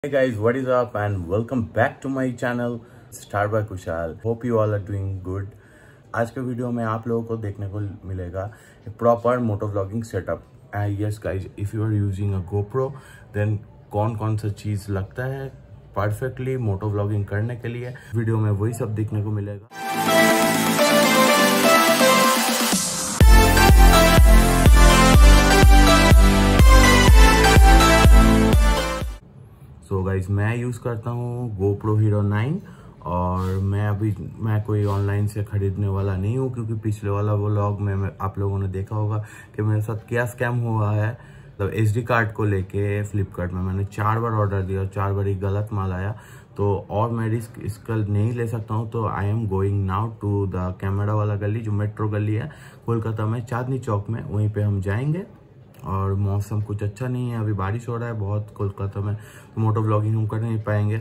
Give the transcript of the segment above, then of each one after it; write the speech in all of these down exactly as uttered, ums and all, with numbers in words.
Hey guys, what is up and welcome back to my channel Star by Kushal. Hope you all are doing good. आज के video में आप लोगों को देखने को मिलेगा एक proper moto vlogging setup. Yes guys, if you are using a GoPro then कौन कौन सा चीज लगता है परफेक्टली मोटो व्लॉगिंग करने के लिए. वीडियो में वही सब देखने को मिलेगा. सो so गाइज, मैं यूज़ करता हूँ GoPro Hero नाइन और मैं अभी मैं कोई ऑनलाइन से ख़रीदने वाला नहीं हूँ, क्योंकि पिछले वाला व्लॉग में, में आप लोगों ने देखा होगा कि मेरे साथ क्या स्कैम हुआ है. मतलब एसडी कार्ड को लेके फ्लिपकार्ट में मैंने चार बार ऑर्डर दिया और चार बार ही गलत माल आया. तो और मैं रिस्क इसका नहीं ले सकता हूँ. तो I am going now to the camera वाला गली, जो मेट्रो गली है कोलकाता में, चांदनी चौक में. वहीं पर हम जाएंगे. और मौसम कुछ अच्छा नहीं है, अभी बारिश हो रहा है बहुत कोलकाता में, तो मोटो व्लॉगिंग हम कर नहीं पाएंगे.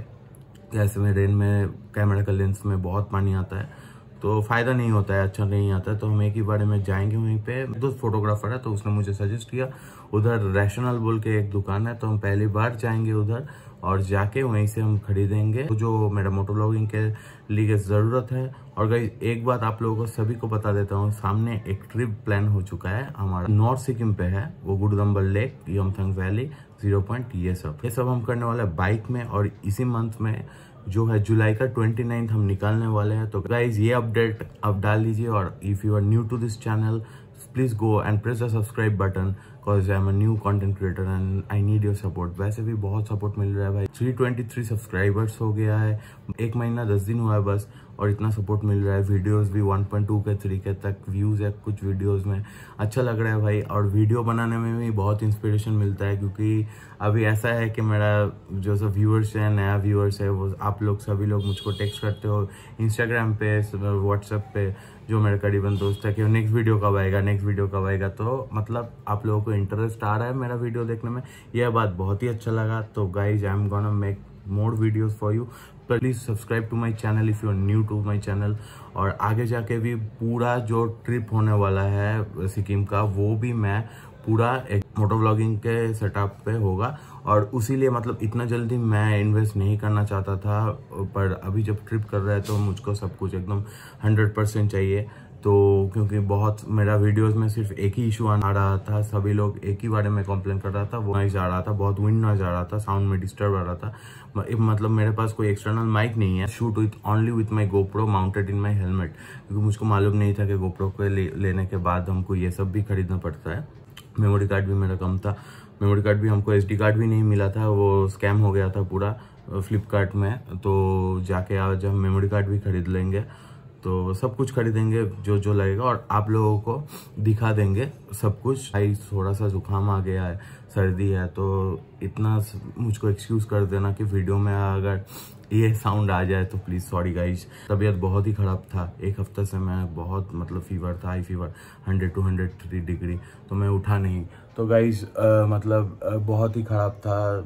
ऐसे में रेन में कैमरा का लेंस में बहुत पानी आता है, तो फ़ायदा नहीं होता है, अच्छा नहीं आता है. तो हम एक ही बारे में जाएंगे. वहीं पे दोस्त फोटोग्राफर है, तो उसने मुझे सजेस्ट किया उधर रैशनल बोल के एक दुकान है, तो हम पहली बार जाएंगे उधर और जाके वहीं से हम खरीदेंगे जो मेरा मोटो व्लॉगिंग के लिए ज़रूरत है. और गाइस, एक बात आप लोगों को सभी को बता देता हूँ, सामने एक ट्रिप प्लान हो चुका है हमारा. नॉर्थ सिक्किम पे है वो, Gurudongmar lake, Yumthang valley, zero point, ये सब ये सब हम करने वाले हैं बाइक में. और इसी मंथ में जो है जुलाई का ट्वेंटी नाइन्थ हम निकालने वाले हैं. तो गाइज, ये अपडेट आप डाल दीजिए. और if you are new to this channel, please go and press the subscribe button, because I am a new content creator and I need your support. वैसे भी बहुत सपोर्ट मिल रहा है भाई. थ्री ट्वेंटी थ्री सब्सक्राइबर्स हो गया है, एक महीना दस दिन हुआ है बस, और इतना सपोर्ट मिल रहा है. वीडियोस भी one point two K three K तक व्यूज़ है कुछ वीडियोस में. अच्छा लग रहा है भाई. और वीडियो बनाने में भी बहुत इंस्पिरेशन मिलता है, क्योंकि अभी ऐसा है कि मेरा जो सब व्यूअर्स है, नया व्यूअर्स है, वो आप लोग सभी लोग मुझको टेक्स्ट करते हो इंस्टाग्राम पे, व्हाट्सएप पे, जो मेरे करीबन दोस्त है कि नेक्स्ट वीडियो कब आएगा, नेक्स्ट वीडियो कब आएगा. तो मतलब आप लोगों को इंटरेस्ट आ रहा है मेरा वीडियो देखने में, यह बात बहुत ही अच्छा लगा. तो guys, I am gonna make more videos for you. Please subscribe to my channel if you are new to my channel. और आगे जाके भी पूरा जो ट्रिप होने वाला है सिक्किम का, वो भी मैं पूरा एक मोटो व्लॉगिंग के सेटअप पे होगा. और उसी लिए मतलब इतना जल्दी मैं इन्वेस्ट नहीं करना चाहता था, पर अभी जब ट्रिप कर रहा है तो मुझको सब कुछ एकदम हंड्रेड परसेंट चाहिए. तो क्योंकि बहुत मेरा वीडियोस में सिर्फ एक ही इशू आ रहा था, सभी लोग एक ही बारे में कंप्लेन कर रहा था, वो नॉइज आ रहा था, बहुत विंड नॉइज आ रहा था, साउंड में डिस्टर्ब आ रहा था. मतलब मेरे पास कोई एक्सटर्नल माइक नहीं है. Shoot with only with my GoPro mounted in my helmet, क्योंकि मुझको मालूम नहीं था कि GoPro को ले, लेने के बाद हमको ये सब भी खरीदना पड़ता है. मेमोरी कार्ड भी मेरा कम था, मेमोरी कार्ड भी हमको एसडी कार्ड भी नहीं मिला था, वो स्कैम हो गया था पूरा फ्लिपकार्ट में. तो जाके आज हम मेमोरी कार्ड भी खरीद लेंगे. तो सब कुछ खरीदेंगे जो जो लगेगा, और आप लोगों को दिखा देंगे सब कुछ. भाई थोड़ा सा जुकाम आ गया है, सर्दी है, तो इतना मुझको एक्सक्यूज कर देना कि वीडियो में अगर ये साउंड आ जाए तो प्लीज़ सॉरी गाइज. तबीयत बहुत ही ख़राब था, एक हफ्ते से मैं बहुत मतलब फीवर था, high fever hundred two hundred three degree, तो मैं उठा नहीं. तो गाइज मतलब आ, बहुत ही ख़राब था.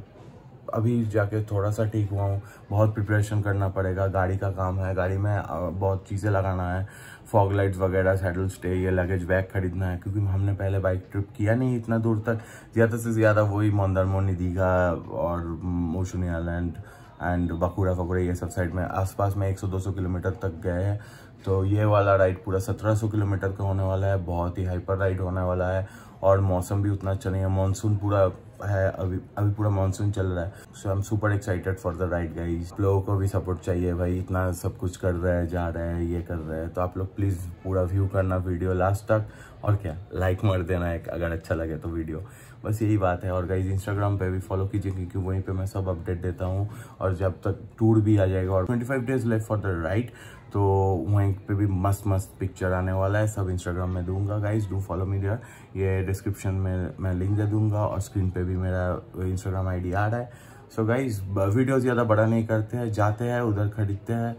अभी जाके थोड़ा सा ठीक हुआ हूँ. बहुत प्रिपरेशन करना पड़ेगा, गाड़ी का काम है, गाड़ी में बहुत चीज़ें लगाना है, फॉग लाइट्स वगैरह, सैडल स्टे, ये लगेज बैग खरीदना है, क्योंकि हमने पहले बाइक ट्रिप किया नहीं इतना दूर तक. ज़्यादा से ज़्यादा वही मंदारमनी, दीघा और मौसुनी आइलैंड एंड बकुड़ा फकुड़ा, ये सब साइड में आसपास में सौ दो सौ किलोमीटर तक गए हैं. तो ये वाला राइड पूरा सत्रह सौ किलोमीटर का होने वाला है, बहुत ही हाइपर राइड होने वाला है. और मौसम भी उतना अच्छा नहीं है, मानसून पूरा है, अभी अभी पूरा मानसून चल रहा है. So I am super excited for the ride guys. लोगों को भी सपोर्ट चाहिए भाई, इतना सब कुछ कर रहे हैं, जा रहे हैं, ये कर रहे हैं, तो आप लोग प्लीज़ पूरा व्यू करना वीडियो लास्ट तक. और क्या, लाइक मार देना एक अगर अच्छा लगे तो वीडियो, बस यही बात है. और गाइज, इंस्टाग्राम पे भी फॉलो कीजिए, क्योंकि वहीं पे मैं सब अपडेट देता हूँ. और जब तक टूर भी आ जाएगा और twenty five days left for the ride, तो वहीं पे भी मस्त मस्त पिक्चर आने वाला है, सब इंस्टाग्राम में दूंगा. Guys, do follow me there. ये डिस्क्रिप्शन में मैं लिंक दे दूंगा, और स्क्रीन पे भी मेरा इंस्टाग्राम आईडी आ रहा है. सो गाइज, वीडियो ज़्यादा बड़ा नहीं करते हैं, जाते हैं उधर खरीदते हैं,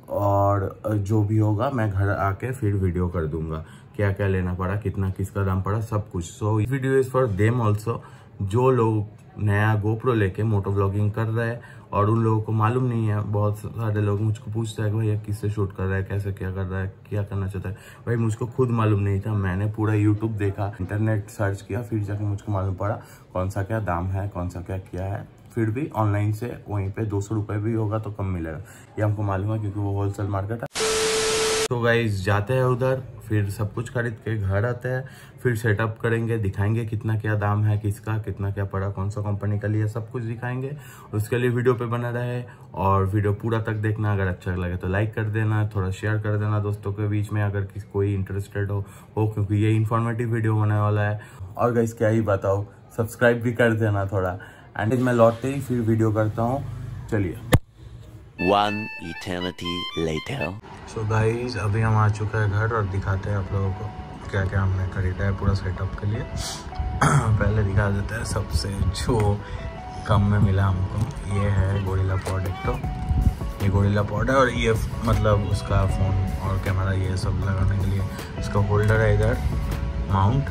और जो भी होगा मैं घर आके फिर वीडियो कर दूंगा, क्या क्या लेना पड़ा, कितना किसका दाम पड़ा, सब कुछ. So video is for them also, जो लोग नया GoPro लेके मोटो व्लॉगिंग कर रहे हैं और उन लोगों को मालूम नहीं है. बहुत सारे लोग मुझको पूछते हैं कि भैया किससे शूट कर रहा है, कैसे क्या कर रहा है, क्या करना चाहता है. भाई मुझको खुद मालूम नहीं था, मैंने पूरा यूट्यूब देखा, इंटरनेट सर्च किया, फिर जाके मुझको मालूम पड़ा कौन सा क्या दाम है, कौन सा क्या किया है. फिर भी ऑनलाइन से वहीं पे दो सौ रुपये भी होगा तो कम मिलेगा, ये हमको मालूम है क्योंकि वो होलसेल मार्केट है। तो गाइस जाते हैं उधर, फिर सब कुछ खरीद के घर आते हैं, फिर सेटअप करेंगे, दिखाएंगे कितना क्या दाम है, किसका कितना क्या पड़ा, कौन सा कंपनी का लिया, सब कुछ दिखाएंगे। उसके लिए वीडियो पे बना रहे और वीडियो पूरा तक देखना। अगर अच्छा लगे तो लाइक कर देना, थोड़ा शेयर कर देना दोस्तों के बीच में अगर किसी कोई इंटरेस्टेड हो हो क्योंकि ये इन्फॉर्मेटिव वीडियो होने वाला है। और गाइस क्या ही बताओ, सब्सक्राइब भी कर देना थोड़ा। एंड मैं लौटते ही फिर वीडियो करता हूँ, चलिए। One eternity later. So so guys अभी हम आ चुके हैं घर और दिखाते हैं आप लोगों को क्या क्या हमने खरीदा है पूरा सेटअप के लिए। पहले दिखा देते हैं सबसे जो कम में मिला हमको, ये है गोरिल्ला पॉड। एक तो ये गोरिल्ला पॉड है और ये मतलब उसका फ़ोन और कैमरा ये सब लगाने के लिए इसका होल्डर है इधर माउंट।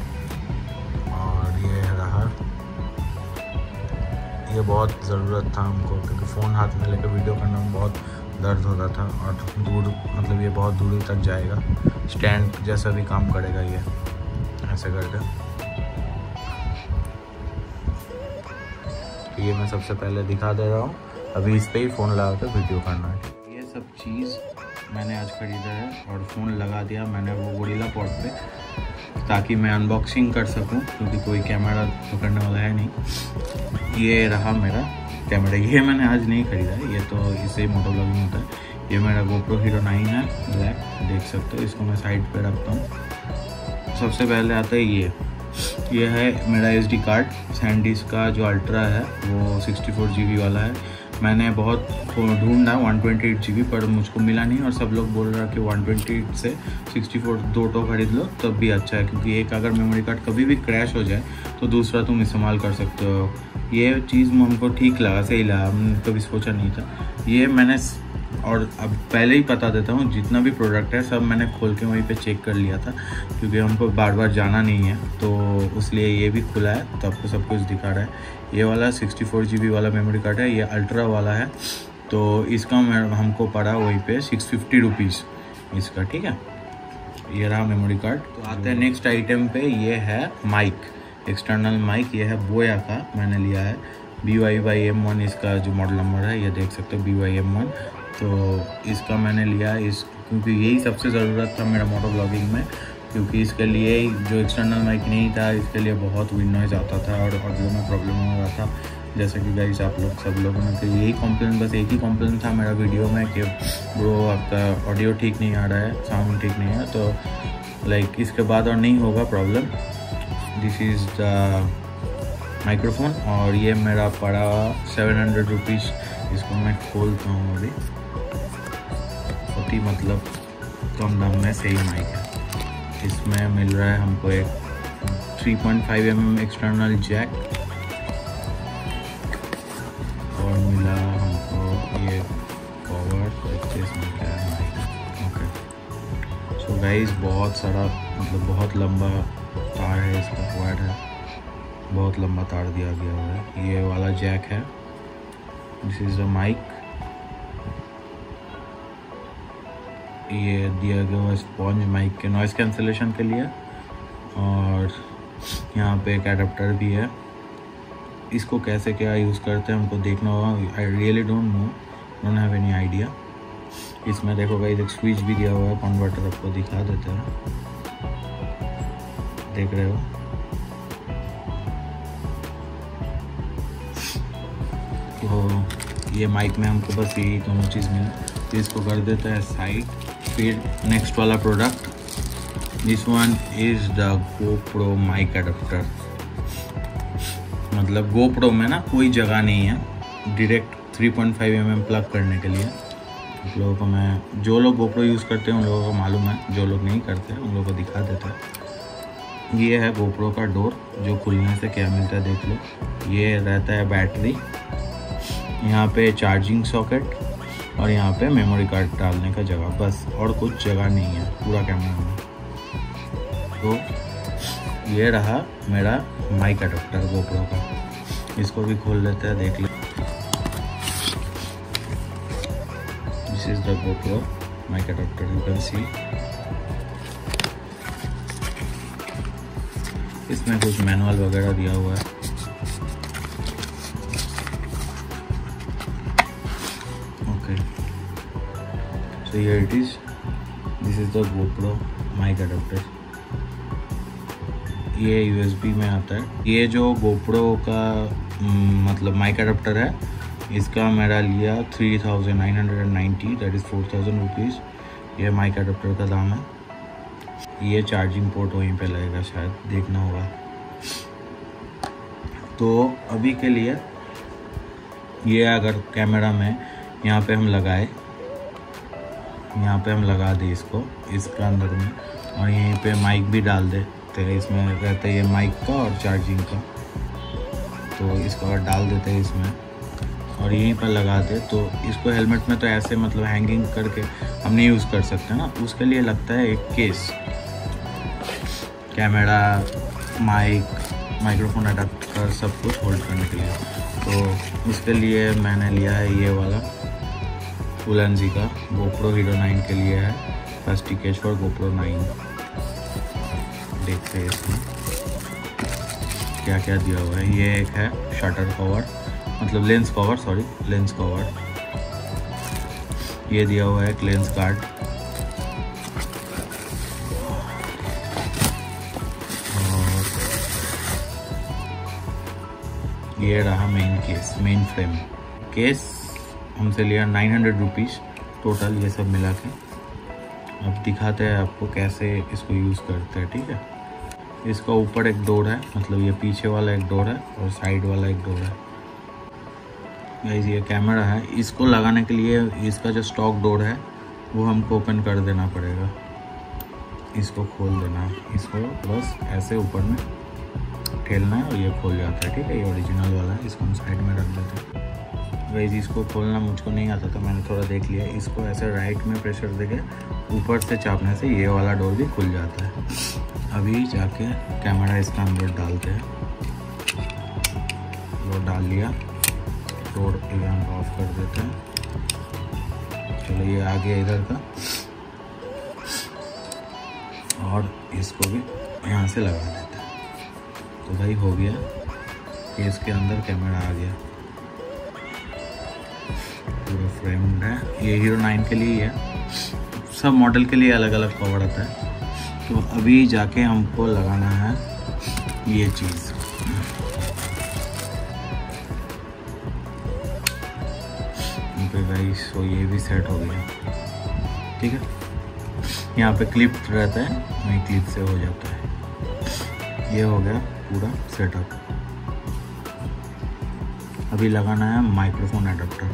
और ये रहा, ये बहुत ज़रूरत था हमको क्योंकि फ़ोन हाथ में लेकर वीडियो करने में बहुत दर्द होता था और दूर मतलब ये बहुत दूर तक जाएगा, स्टैंड जैसा भी काम करेगा ये ऐसे करके। तो ये मैं सबसे पहले दिखा दे रहा हूँ, अभी इस पे ही फ़ोन लगा कर वीडियो करना है। ये सब चीज़ मैंने आज ख़रीदा है और फ़ोन लगा दिया मैंने वो गोरिल्ला पॉड पे ताकि मैं अनबॉक्सिंग कर सकूं क्योंकि कोई कैमरा पकड़ने वाला है नहीं। ये रहा मेरा कैमरा, ये मैंने आज नहीं ख़रीदा है, ये तो इससे ही मोटो ब्लॉगिंग होता है। ये मेरा गोप्रो हीरो नाइन है ब्लैक, देख सकते हो। इसको मैं साइड पे रखता हूँ। सबसे पहले आता है ये ये है मेरा एस डी कार्ड, सैंडिस्क का जो अल्ट्रा है वो सिक्सटी फोर जी बी वाला है। मैंने बहुत ढूंढा वन ट्वेंटी एट जी बी पर मुझको मिला नहीं और सब लोग बोल रहे हैं कि वन ट्वेंटी एट से सिक्सटी फोर दो टो खरीद लो तब भी अच्छा है क्योंकि एक अगर मेमोरी कार्ड कभी भी क्रैश हो जाए तो दूसरा तुम इस्तेमाल कर सकते हो। ये चीज़ हमको ठीक लगा, सही लगा, हमने कभी सोचा नहीं था। ये मैंने और अब पहले ही बता देता हूँ जितना भी प्रोडक्ट है सब मैंने खोल के वहीं पे चेक कर लिया था क्योंकि हमको बार बार जाना नहीं है तो इसलिए ये भी खुला है तो आपको सब कुछ दिखा रहा है। ये वाला सिक्सटी फोर जी बी वाला मेमोरी कार्ड है, ये अल्ट्रा वाला है तो इसका हमको पड़ा वहीं पे सिक्स फिफ्टी रुपीज़ इसका, ठीक है। ये रहा मेमोरी कार्ड। तो आते हैं नेक्स्ट आइटम पे, ये है माइक, एक्सटर्नल माइक। ये है बोया का, मैंने लिया है B Y Y M one, इसका जो मॉडल नंबर है ये देख सकते हो बी वाई एम वन। तो इसका मैंने लिया इस क्योंकि यही सबसे ज़रूरत था मेरा मोटो ब्लॉगिंग में क्योंकि इसके लिए जो एक्सटर्नल माइक नहीं था इसके लिए बहुत विंड नॉइज़ आता था और ऑडियो में प्रॉब्लम हो रहा था। जैसे कि गाइस आप लोग सब लोगों ने तो यही कॉम्प्लेन, बस एक ही कॉम्प्लेन था मेरा वीडियो में कि ब्रो आपका ऑडियो ठीक नहीं आ रहा है, साउंड ठीक नहीं है। तो लाइक इसके बाद और नहीं होगा problem. This is the microphone और ये मेरा पड़ा सेवन हंड्रेड रुपीज़। इसको मैं खोलता हूँ अभी, बहुत ही मतलब कम दाम में सही माइक है। इसमें मिल रहा है हमको एक three point five M M external jack और मिला हमको ये कवर, इसमें क्या है माइक। ओके सो गाइस बहुत सारा मतलब बहुत लंबा तार है, इसका वायर है, बहुत लंबा तार दिया गया हुआ है। ये वाला जैक है, दिस इज़ द माइक। ये दिया गया हुआ स्पॉन्ज माइक के नॉइज़ कैंसलेशन के लिए और यहाँ पे एक एडाप्टर भी है। इसको कैसे क्या यूज़ करते हैं हमको देखना होगा, I really don't know, don't have any idea. इसमें देखो गाइस एक स्विच भी दिया हुआ है, कन्वर्टर आपको दिखा देते हैं, देख रहे हो। तो ये माइक में हमको बस यही दोनों चीज़ मिला, तो इसको कर देता है साइड। फिर नेक्स्ट वाला product, this one is the GoPro mic adapter. मतलब गोप्रो में ना कोई जगह नहीं है direct three point five M M plug करने के लिए। आप लोगों को मैं, जो लोग गोप्रो यूज़ करते हैं उन लोगों को मालूम है, जो लोग नहीं करते उन लोगों को दिखा देता है। ये है गोप्रो का डोर, जो खुलने से क्या मिलता है देख लो। ये रहता है बैटरी, यहाँ पे चार्जिंग सॉकेट और यहाँ पे मेमोरी कार्ड डालने का जगह, बस और कुछ जगह नहीं है पूरा कैमरा में। तो ये रहा मेरा माइक एडाप्टर गोप्रो का। इसको भी खोल लेते हैं, देख ले। This is the GoPro mic adapter, you can see. इसमें कुछ मैनुअल वगैरह दिया हुआ है। Okay, so here it is. This is the GoPro mic adapter. ये यू एस बी में आता है। ये जो GoPro का मतलब माइक अडेप्टर है, इसका मेरा लिया three thousand nine hundred ninety, that is four thousand rupees. ये माइक अडेप्टर का दाम है। ये चार्जिंग पोर्ट वहीं पे लगेगा, शायद देखना होगा। तो अभी के लिए ये अगर कैमरा में यहाँ पे हम लगाए, यहाँ पे हम लगा दे इसको इसका अंदर में, और यहीं पे माइक भी डाल दे, तो इसमें रहता है ये माइक का और चार्जिंग का। तो इसको अगर डाल देते हैं इसमें और यहीं पर लगा दे, तो इसको हेलमेट में तो ऐसे मतलब हैंगिंग करके हम नहीं यूज़ कर सकते ना। उसके लिए लगता है एक case, camera, mic, microphone adapter सब कुछ होल्ड करने के लिए। तो उसके लिए मैंने लिया है ये वाला फुलेंजी का GoPro हीरो नाइन के लिए है, plastic case for GoPro nine. देखते हैं इसमें क्या क्या दिया हुआ है। ये एक है शटर कवर, मतलब lens cover, sorry lens cover. ये दिया हुआ है एक लेंस गार्ड, और ये रहा main case, main frame. Case हमसे लिया नाइन हंड्रेड रुपीज़ टोटल, ये सब मिला के। अब दिखाते हैं आपको कैसे इसको यूज़ करते हैं, ठीक है। इसका ऊपर एक डोर है, मतलब ये पीछे वाला एक डोर है और साइड वाला एक डोर है। गाइस ये कैमरा है, इसको लगाने के लिए इसका जो स्टॉक डोर है वो हमको ओपन कर देना पड़ेगा। इसको खोल देना है, इसको बस ऐसे ऊपर में ठेलना है और ये खोल जाता है, ठीक है। ये ओरिजिनल वाला है, इसको हम साइड में रख देते हैं। गाइस इसको खोलना मुझको नहीं आता था, मैंने थोड़ा देख लिया। इसको ऐसे राइट में प्रेशर देके ऊपर से चापने से ये वाला डोर भी खुल जाता है। अभी जाके कैमरा इसका अंदर डालते हैं, वो डाल लिया, डोर यहाँ ऑफ कर देते हैं। चलो ये आ गया इधर का, और इसको भी यहाँ से लगा देते हैं। तो भाई हो गया, केस के अंदर कैमरा आ गया, पूरा फ्रेम्ड है। ये हीरो नाइन के लिए है, सब मॉडल के लिए अलग अलग कवर आता है। तो अभी जाके हमको लगाना है ये चीज़। ओके गाइस, तो ये भी सेट हो गया, ठीक है। यहाँ पे क्लिप रहता है, वही क्लिप से हो जाता है। ये हो गया पूरा सेटअप। अभी लगाना है माइक्रोफोन एडाप्टर।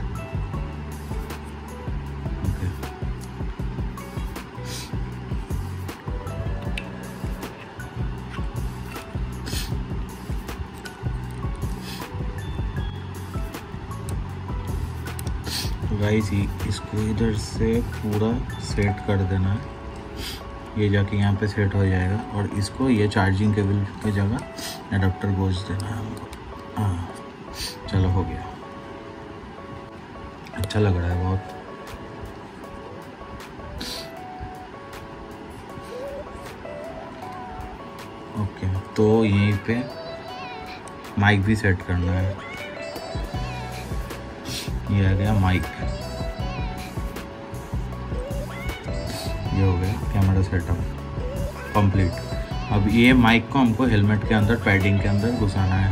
गाइस इसको इधर से पूरा सेट कर देना है, ये जाके यहाँ पे सेट हो जाएगा। और इसको ये चार्जिंग केबल की जगह एडाप्टर गोज देना है हमको। हाँ चलो हो गया, अच्छा लग रहा है बहुत। ओके, तो यहीं पे माइक भी सेट करना है। ये आ गया माइक, ये हो गया कैमरा सेटअप कंप्लीट। अब ये माइक को हमको हेलमेट के अंदर पैडिंग के अंदर घुसाना है,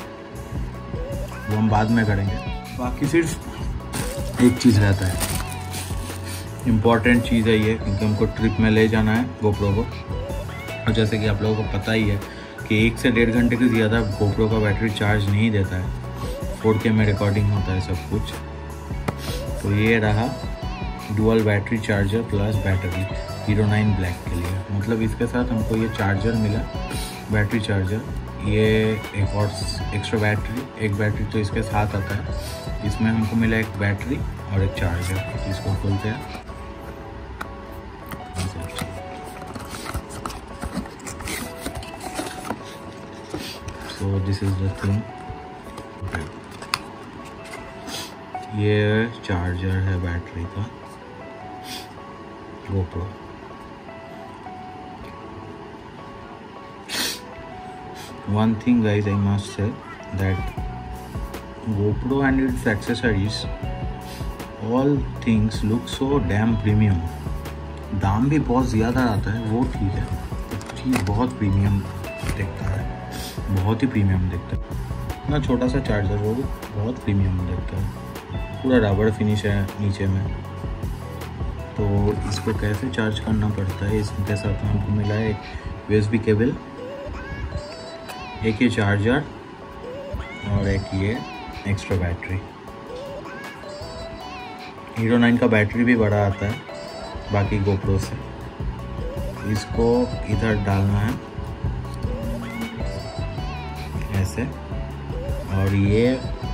वो हम बाद में करेंगे। बाकी सिर्फ एक चीज़ रहता है, इम्पॉर्टेंट चीज़ है ये, क्योंकि हमको ट्रिप में ले जाना है GoPro को। और जैसे कि आप लोगों को पता ही है कि एक से डेढ़ घंटे के ज़्यादा GoPro का बैटरी चार्ज नहीं देता है। फोर के में रिकॉर्डिंग होता है सब कुछ। तो ये रहा dual battery charger plus battery Hero nine Black के लिए। मतलब इसके साथ हमको ये चार्जर मिला, बैटरी चार्जर। ये एक और एक्स्ट्रा बैटरी, एक बैटरी तो इसके साथ आता है। इसमें हमको मिला एक बैटरी और एक चार्जर। इसको खोलते हैं। So this is the thing. ये चार्जर है बैटरी का GoPro। One thing guys, I must say that GoPro and its accessories all things look so damn premium. दाम भी बहुत ज़्यादा आता है वो ठीक है, चीज़ बहुत प्रीमियम दिखता है, बहुत ही प्रीमियम दिखता है। इतना छोटा सा चार्जर वो भी बहुत प्रीमियम दिखता है, पूरा रबड़ फिनिश है नीचे में। तो इसको कैसे चार्ज करना पड़ता है, इसके साथ हमको मिला है एक यूएसबी केबल, एक ये चार्जर और एक ये एक्स्ट्रा बैटरी। हीरो नाइन का बैटरी भी बड़ा आता है बाकी गोप्रो से। इसको इधर डालना है ऐसे, और ये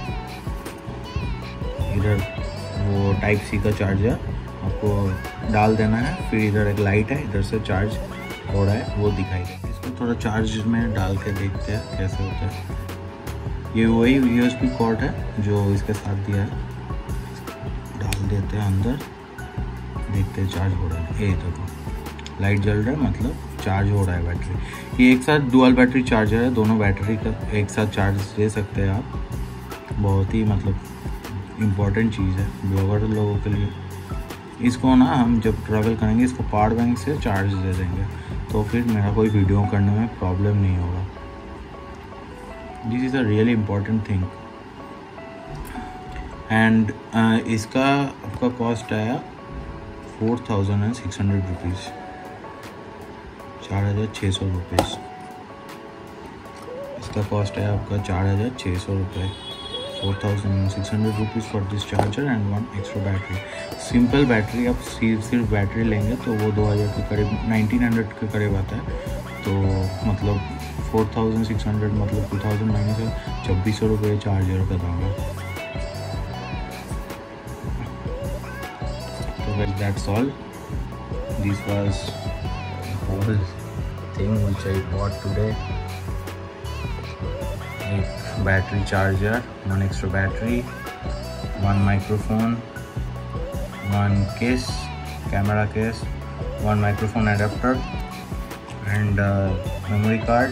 इधर वो टाइप सी का चार्जर आपको डाल देना है। फिर इधर एक लाइट है, इधर से चार्ज हो रहा है वो दिखाई देगा। इसको थोड़ा चार्ज में डाल के देखते हैं कैसे होता है। ये वही यूएसबी कॉर्ड है जो इसके साथ दिया है, डाल देते हैं अंदर, देखते हैं चार्ज हो रहा है। ये देखो लाइट जल रहा है, मतलब चार्ज हो रहा है बैटरी। ये एक साथ डुअल बैटरी चार्जर है, दोनों बैटरी का एक साथ चार्ज दे सकते हैं आप। बहुत ही मतलब इम्पोर्टेंट चीज़ है ब्लॉगर लोगों के लिए। इसको ना हम जब ट्रैवल करेंगे इसको पावर बैंक से चार्ज दे देंगे, तो फिर मेरा कोई वीडियो करने में प्रॉब्लम नहीं होगा। This is a really important thing. And इसका आपका कॉस्ट आया four thousand and six hundred rupees, चार हज़ार छः सौ रुपीज़। इसका कॉस्ट है आपका चार हज़ार छः सौ रुपये, four thousand six hundred rupees for this charger and one extra battery. Simple battery आप सिर्फ सिर्फ बैटरी लेंगे तो वो दो हज़ार के करीब, नाइनटीन हंड्रेड के करीब आता है। तो मतलब फोर थाउजेंड सिक्स हंड्रेड मतलब टू थाउजेंड माइनस छब्बीस सौ रुपये चार्जर का दाम है। तो that's all, this was whole thing which I bought today. एक battery charger, one extra battery, one microphone, one case, camera case, one microphone adapter and memory card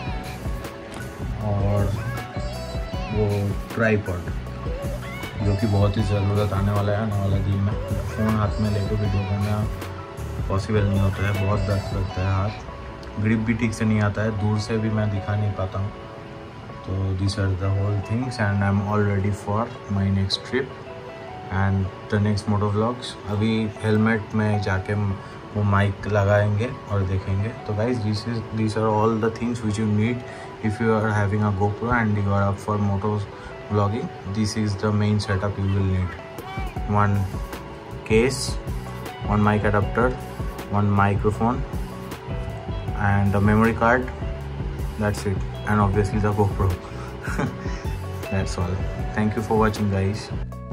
और वो ट्राइपॉड जो कि बहुत ही ज़रूरत आने वाला है आने वाला दिन में। फ़ोन हाथ में लेकर वीडियो करना पॉसिबल नहीं होता है, बहुत दर्द लगता है हाथ, ग्रिप भी ठीक से नहीं आता है, दूर से भी मैं दिखा नहीं पाता हूँ। तो this are the whole things and I am all ready for my next trip and the next moto vlogs. अभी हेलमेट में जाके वो माइक लगाएंगे और देखेंगे। तो guys this is this are all the things which you need if you are having a GoPro and you are up for moto vlogging. This is the main setup you will need. One case, one mic adapter, one microphone and a memory card. That's it, and obviously the GoPro. That's all. Thank you for watching, guys.